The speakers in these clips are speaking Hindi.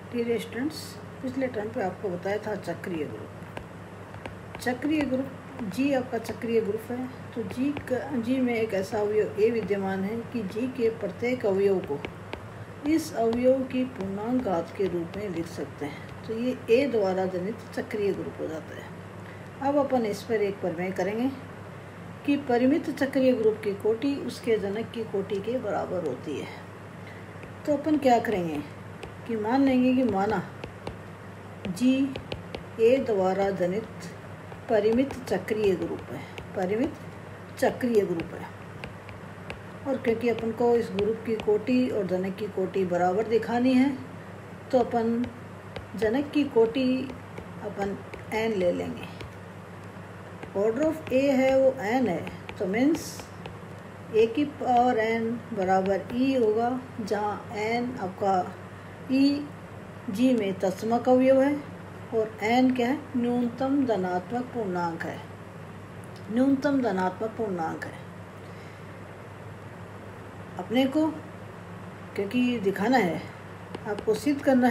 डियर स्टूडेंट्स, पिछले टर्म पे आपको बताया था चक्रीय ग्रुप। चक्रीय ग्रुप जी आपका चक्रीय ग्रुप है। तो जी में एक ऐसा अवयव ए विद्यमान है कि जी के प्रत्येक अवयव को इस अवयव की पूर्णांक घात के रूप में लिख सकते हैं। तो ये ए द्वारा जनित चक्रीय ग्रुप हो जाता है। अब अपन इस पर एक प्रमेय करेंगे कि परिमित चक्रीय ग्रुप की कोटि उसके जनक की कोटि के बराबर होती है। तो अपन क्या करेंगे कि मान लेंगे कि माना जी ए द्वारा जनित परिमित चक्रीय ग्रुप है, परिमित चक्रीय ग्रुप है। और क्योंकि अपन को इस ग्रुप की कोटि और जनक की कोटि बराबर दिखानी है, तो अपन जनक की कोटि अपन n ले लेंगे। ऑर्डर ऑफ ए है वो n है, तो मीन्स ए की पावर n बराबर e होगा, जहाँ n आपका e जी में तत्समक अवयव है और n क्या है, न्यूनतम धनात्मक पूर्णांक है, न्यूनतम धनात्मक पूर्णांक है। अपने को क्योंकि दिखाना है, आपको सिद्ध करना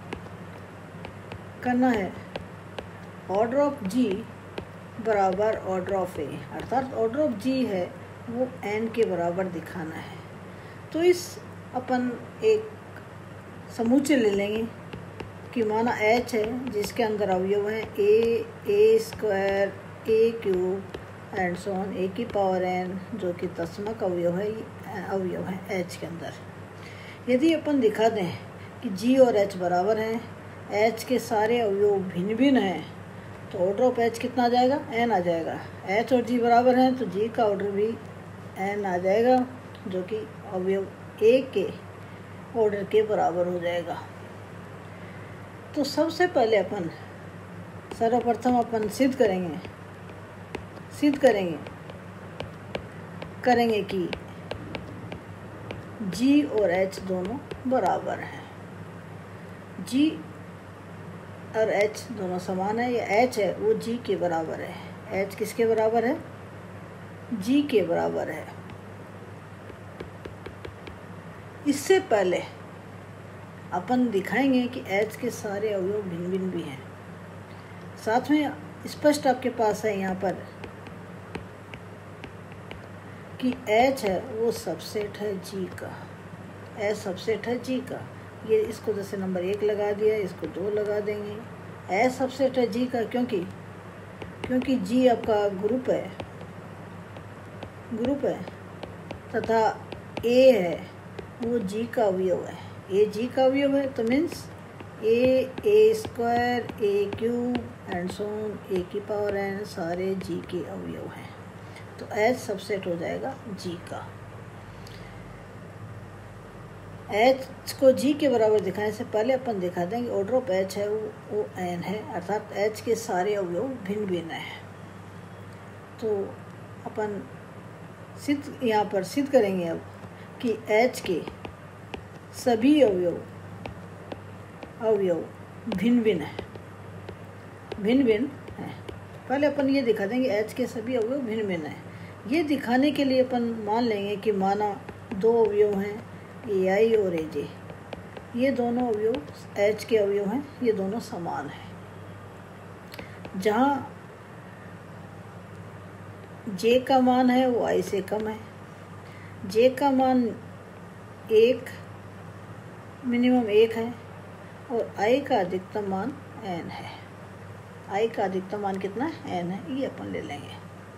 है ऑर्डर ऑफ जी बराबर ऑर्डर ऑफ ए, अर्थात ऑर्डर ऑफ जी है वो n के बराबर दिखाना है। तो इस अपन एक समूचे ले लेंगे कि माना h है जिसके अंदर अवयव हैं a square a cube and so on, a की पावर n, जो कि तत्समक अवयव है h के अंदर। यदि अपन दिखा दें कि g और h बराबर हैं, h के सारे अवयव भिन्न भिन्न हैं, तो ऑर्डर ऑफ h कितना आ जाएगा, n आ जाएगा। h और g बराबर हैं तो g का ऑर्डर भी n आ जाएगा, जो कि अवयव a के ऑर्डर के बराबर हो जाएगा। तो सबसे पहले अपन सर्वप्रथम अपन सिद्ध करेंगे कि g और h दोनों बराबर हैं। g और h दोनों समान है, या h है वो g के बराबर है। h किसके बराबर है, g के बराबर है। इससे पहले अपन दिखाएंगे कि h के सारे अवयव भिन्न भिन्न भी हैं। साथ में स्पष्ट आपके पास है यहाँ पर कि h है वो सबसेट है g का, h सबसेट है g का। ये इसको जैसे नंबर 1 लगा दिया, इसको 2 लगा देंगे। h सबसेट है g का क्योंकि g आपका ग्रुप है तथा a है वो g का अवयव है, a g का अवयव है, तो means a square a cube and so on, a की पावर n सारे g के अवयव हैं। तो h सबसेट हो जाएगा g का। h को g के बराबर दिखाने से पहले अपन दिखा देंगे ऑर्डर ऑफ h है वो n है, अर्थात h के सारे अवयव भिन्न भिन्न हैं। तो अपन यहाँ पर सिद्ध करेंगे अब कि h के सभी अवयव भिन्न भिन्न हैं। पहले अपन ये दिखा देंगे h के सभी अवयव भिन्न भिन्न हैं। ये दिखाने के लिए अपन मान लेंगे कि माना 2 अवयव हैं ai और aj, ये दोनों अवयव h के अवयव हैं, ये दोनों समान हैं। जहाँ j का मान है वो i से कम है, j का मान मिनिमम 1 है और i का अधिकतम मान n है। i का अधिकतम मान कितना है, n है। ये अपन ले लेंगे।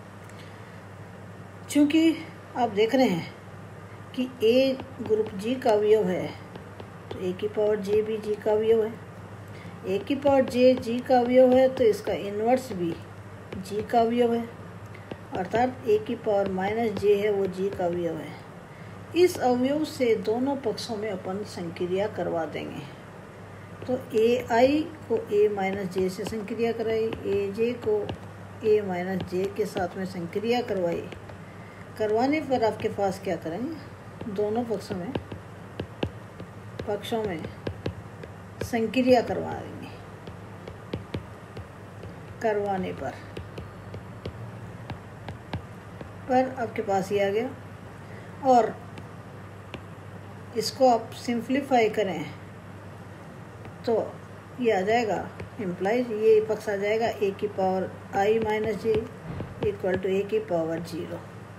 चूँकि आप देख रहे हैं कि a ग्रुप g का अवयव है, तो a की पावर j भी g का अवयव है। a की पावर j g का अवयव है, तो इसका इन्वर्स भी g का अवयव है, अर्थात a की पावर -j है वो g का अवयव है। इस अवयव से दोनों पक्षों में अपन संक्रिया करवा देंगे। तो ai को a - j से संक्रिया कराई, aj को a - j के साथ में संक्रिया करवाने पर आपके पास क्या करेंगे, दोनों पक्षों में संक्रिया करवा देंगे। करवाने पर आपके पास ये आ गया। और इसको आप सिंप्लीफाई करें तो ये आ जाएगा इम्प्लाइज, ये पक्ष आ जाएगा ए की power i minus j equal to a की पावर 0,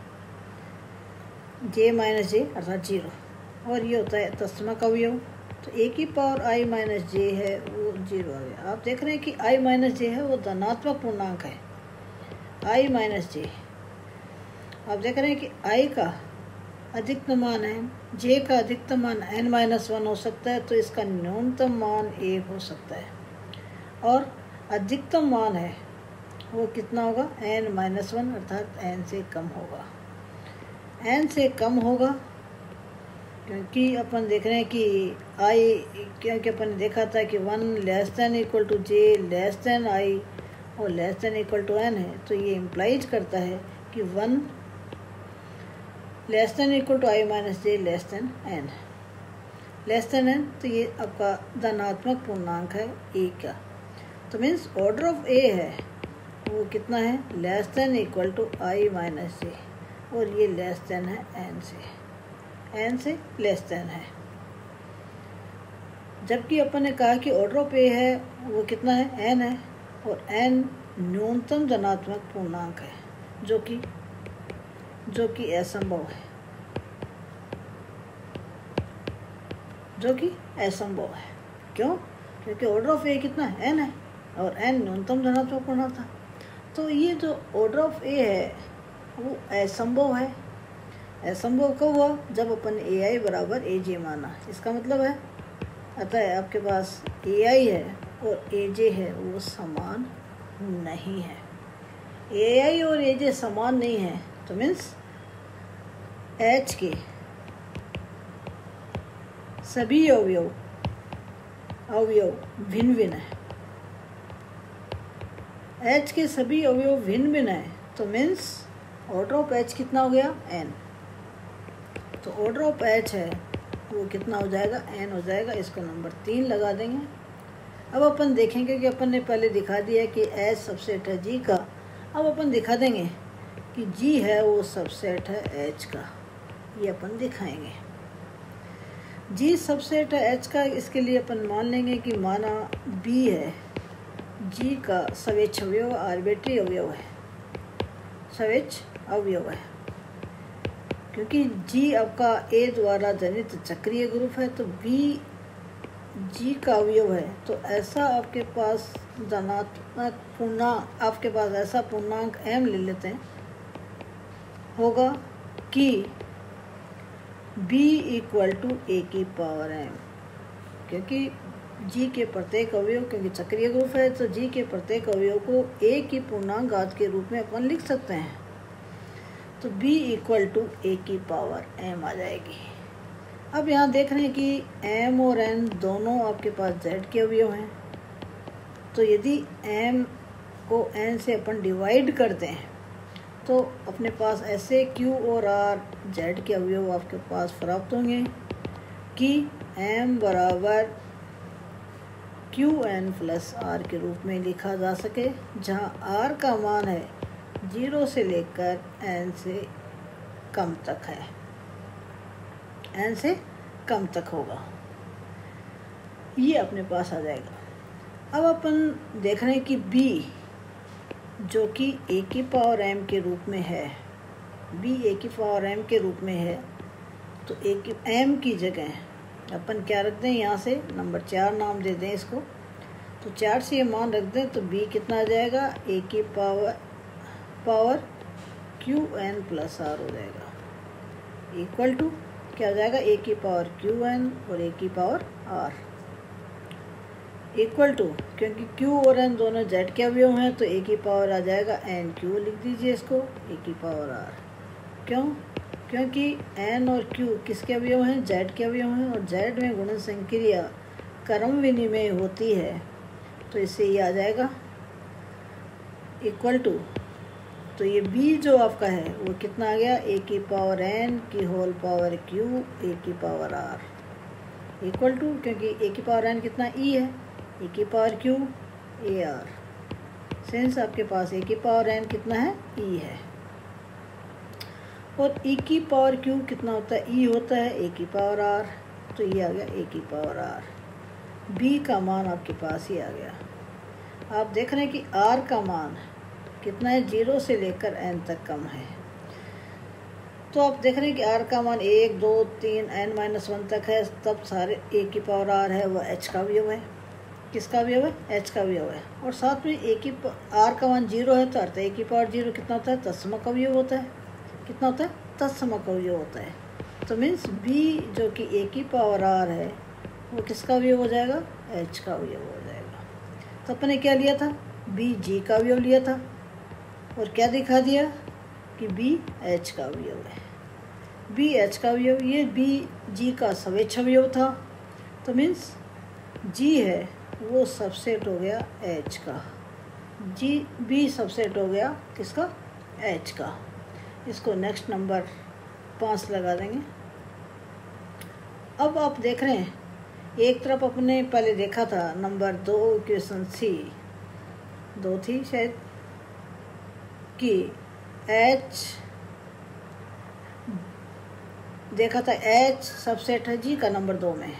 जे माइनस जे अर्थात 0, और ये होता है तत्समक अवयव। तो ए की पावर आई माइनस जे है वो 0 आ गया। आप देख रहे हैं कि आई माइनस जे है वो धनात्मक पूर्णांक है, आई माइनस जे। आप देख रहे हैं कि आई का अधिकतम मान है, जे का अधिकतम मान n-1 हो सकता है, तो इसका न्यूनतम मान 1 हो सकता है, और अधिकतम मान है वो कितना होगा n-1 अर्थात n से कम होगा। n से कम होगा क्योंकि अपन देख रहे हैं कि आई, क्योंकि अपन ने देखा था कि 1 less than equal to j less than i और less than equal to n है, तो ये इम्प्लाइज करता है कि 1 less than equal to i minus j less than n, less than n, तो ये आपका धनात्मक पूर्णांक है ए का। तो मीन्स ऑर्डर ऑफ ए है वो कितना है less than equal to i minus j, और ये लेस देन है n से लेस देन है। जबकि अपन ने कहा कि ऑर्डर ऑफ ए है वो कितना है n है, और n न्यूनतम धनात्मक पूर्णांक है जो कि असंभव है, असंभव है। क्यों? क्योंकि ऑर्डर ऑफ ए कितना है n है, और n न्यूनतम धनात्मक पूर्णांक था। तो ये जो ऑर्डर ऑफ ए है वो असंभव है। असंभव कब हुआ? जब अपन ए आई बराबर ए जे माना। इसका मतलब है अतः आपके पास ए आई है और ए जे है वो समान नहीं है। ए आई और ए जे समान नहीं है तो मीन्स एच के सभी अवयव भिन्न भिन्न है। एच के सभी अवयव भिन्न भिन्न है, तो मीन्स ऑर्डर ऑफ एच कितना हो गया n। तो ऑर्डर ऑफ एच है वो कितना हो जाएगा n हो जाएगा। इसको नंबर 3 लगा देंगे। अब अपन देखेंगे कि अपन ने पहले दिखा दिया कि एच सबसेट है जी का। अब अपन दिखा देंगे कि जी है वो सबसेट है एच का, ये अपन दिखाएंगे। जी सबसेट है एच का, इसके लिए अपन मान लेंगे कि माना बी है जी का सवेच्छ अवयव, आर्बिट्री अवयव है, सवेच्छ अवयव है। क्योंकि जी आपका ए द्वारा जनित चक्रीय ग्रुप है, तो बी जी का अवयव है, तो ऐसा आपके पास धनात्मक पूर्णांक, आपके पास ऐसा पूर्णांक m ले लेते हैं, होगा कि b इक्वल टू ए की पावर m। क्योंकि g के प्रत्येक अवयव, क्योंकि चक्रीय ग्रुप है, तो g के प्रत्येक अवयव को a की पूर्णांक घात के रूप में अपन लिख सकते हैं। तो b इक्वल टू ए की पावर m आ जाएगी। अब यहाँ देख रहे हैं कि m और n दोनों आपके पास z के अवयव हैं, तो यदि m को n से अपन डिवाइड करते हैं तो अपने पास ऐसे q और r z के अवयव आपके पास प्राप्त होंगे कि m बराबर qn प्लस r के रूप में लिखा जा सके, जहाँ r का मान है 0 से लेकर n से कम तक है, n से कम तक होगा, ये अपने पास आ जाएगा। अब अपन देख रहे हैं कि b जो कि a की पावर m के रूप में है, b a की पावर m के रूप में है, तो a की m की जगह अपन क्या रख दें, यहाँ से नंबर 4 नाम दे दें इसको। तो 4 से ये मान रख दें तो b कितना आ जाएगा, a की पावर qn प्लस r हो जाएगा, इक्वल टू क्या हो जाएगा, a की पावर qn और a की पावर r, इक्वल टू, क्योंकि q और n दोनों z के अवयव हैं तो a की पावर आ जाएगा n q, लिख दीजिए इसको, a की पावर r। क्यों? क्योंकि n और q किसके अवयव हैं, z के अवयव हैं, और z में गुणन संक्रिया क्रम विनिमय होती है, तो इससे ये आ जाएगा इक्वल टू, तो ये b जो आपका है वो कितना आ गया, a की पावर n की होल पावर q a की पावर r, इक्वल टू, क्योंकि a की पावर n कितना e है, ए की power Q A R, since आपके पास ए की पावर एन कितना है, ई है, और ई की पावर क्यू कितना होता है, ई होता है ए की पावर आर, तो ये आ गया ए की पावर आर। बी का मान आपके पास ही आ गया। आप देख रहे हैं कि आर का मान कितना है, 0 से लेकर n तक कम है। तो आप देख रहे हैं कि आर का मान 1, 2, 3 n-1 तक है, तब सारे a की पावर आर है वह h का अवयव है। किसका अवयव है? h का अवयव है। और साथ में आर का मान 0 है, तो अर्थ a की पावर 0 कितना होता है? तत्समक अवयव होता है। कितना होता है? तत्समक अवयव होता है। तो मीन्स b जो कि a की पावर r है वो किसका अवयव हो जाएगा? h का अवयव हो जाएगा। तो अपने क्या लिया था? b g का अवयव लिया था और क्या दिखा दिया कि b h का अवयव है। b h का अवयव, ये b g का सवेच्छ अवयव था। तो मीन्स g है वो सबसेट हो गया h का, b सबसेट हो गया किसका? h का। इसको नेक्स्ट नंबर 5 लगा देंगे। अब आप देख रहे हैं एक तरफ अपने पहले देखा था नंबर 2 इक्वेशन सी 2 थी शायद कि h देखा था h सबसेट है g का नंबर 2 में,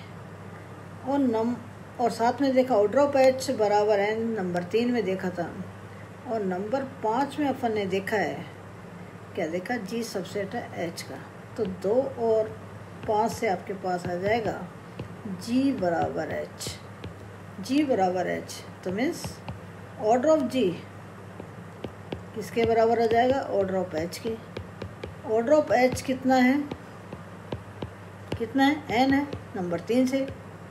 और साथ में देखा ऑर्डर ऑफ h बराबर n नंबर 3 में देखा था, और नंबर 5 में अपन ने देखा है क्या देखा? g सबसेट है h का। तो 2 और 5 से आपके पास आ जाएगा g बराबर h, g बराबर h। तो मीन्स ऑर्डर ऑफ g किसके बराबर आ जाएगा? ऑर्डर ऑफ h के। ऑर्डर ऑफ h कितना है? कितना है? n है नंबर 3 से।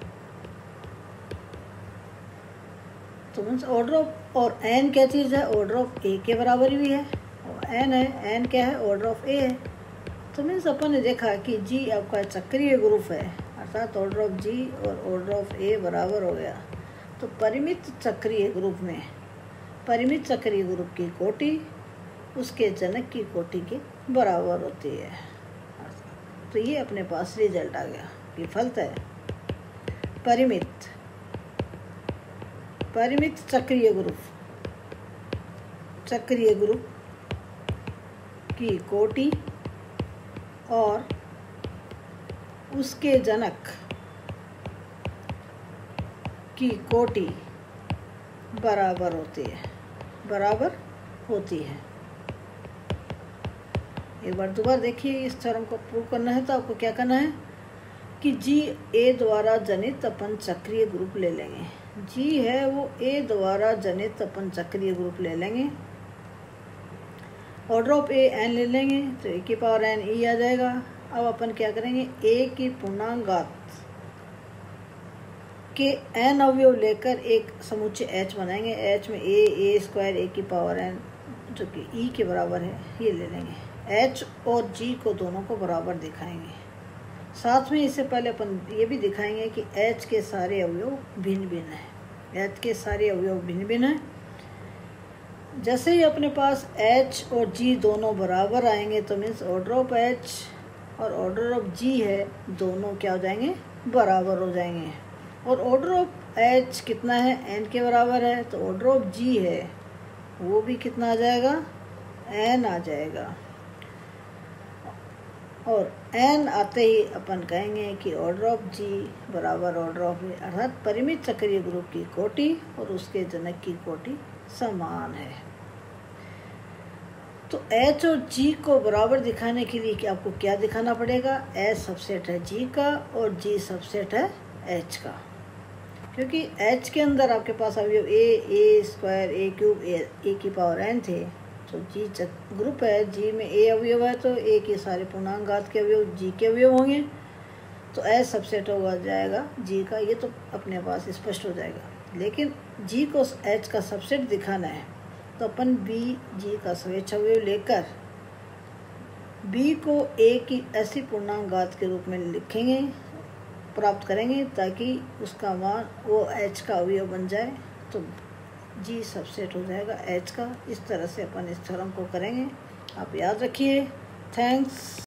तो मीन्स ऑर्डर ऑफ, और n क्या चीज़ है? ऑर्डर ऑफ a के बराबर भी है, और n है, n क्या है? ऑर्डर ऑफ a है। तो मीन्स अपन ने देखा कि g आपका चक्रीय ग्रुप है, अर्थात ऑर्डर ऑफ g और ऑर्डर ऑफ a बराबर हो गया। तो परिमित चक्रीय ग्रुप में परिमित चक्रीय ग्रुप की कोटि उसके जनक की कोटि के बराबर होती है। तो ये अपने पास रिजल्ट आ गया कि फलतः परिमित चक्रीय ग्रुप की कोटि और उसके जनक की कोटि बराबर होती है। एक बार दोबारा देखिए, इस थ्योरम को प्रूव करना है तो आपको क्या करना है कि जी ए द्वारा जनित अपन चक्रीय ग्रुप ले लेंगे। जी है वो ए द्वारा जनित अपन चक्रीय ग्रुप ले लेंगे। ऑर्डर ऑफ ए एन ले लेंगे तो ए की पावर एन ई आ जाएगा। अब अपन क्या करेंगे, ए की पूर्णांक के एन अवयव लेकर एक समुच्चय एच बनाएंगे। एच में ए स्क्वायर ए की पावर एन जो कि ई के बराबर है ये ले लेंगे। एच और जी को दोनों को बराबर दिखाएंगे। साथ में इससे पहले अपन ये भी दिखाएंगे कि एच के सारे अवयव भिन्न भिन्न हैं। एच के सारे अवयव भिन्न भिन्न हैं। जैसे ही अपने पास एच और जी दोनों बराबर आएंगे तो मीन्स ऑर्डर ऑफ एच और ऑर्डर ऑफ जी है दोनों क्या हो जाएंगे, बराबर हो जाएंगे। और ऑर्डर ऑफ एच कितना है, एन के बराबर है, तो ऑर्डर ऑफ जी है वो भी कितना आ जाएगा, एन आ जाएगा। और एन आते ही अपन कहेंगे कि ऑर्डर ऑफ जी बराबर ऑर्डर ऑफ ए, अर्थात परिमित चक्रीय ग्रुप की कोटि और उसके जनक की कोटि समान है। तो एच और जी को बराबर दिखाने के लिए कि आपको क्या दिखाना पड़ेगा, एच सबसेट है जी का और जी सबसेट है एच का। क्योंकि एच के अंदर आपके पास अवयव ए स्क्वायर ए क्यूब ए की पावर एन थे, तो जी ग्रुप है, जी में ए अवयव है तो ए के सारे पूर्णांक घात के अवयव जी के अवयव होंगे। तो एच सबसेट होगा जाएगा जी का, ये तो अपने पास स्पष्ट हो जाएगा। लेकिन जी को एच का सबसेट दिखाना है तो अपन बी जी का स्वेच्छ अवयव लेकर बी को ए की ऐसी पूर्णांक घात के रूप में लिखेंगे, प्राप्त करेंगे, ताकि उसका मान वो एच का अवयव बन जाए। तो जी सबसेट हो जाएगा एच का। इस तरह से अपन इस थ्योरम को करेंगे। आप याद रखिए। थैंक्स।